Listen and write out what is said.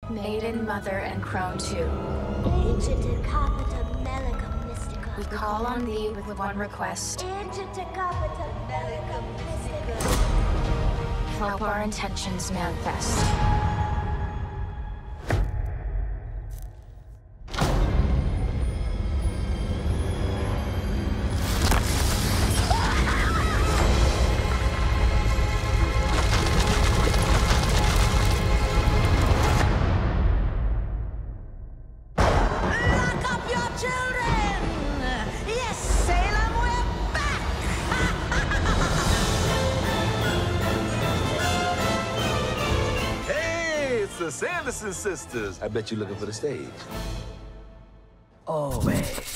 Maiden, Mother, and Crone 2. Agite capita melicum mystica. We call on thee with one request. Agite capita melicum mystica. Help our intentions manifest. The Sanderson sisters. I bet you're looking for the stage. Oh, man.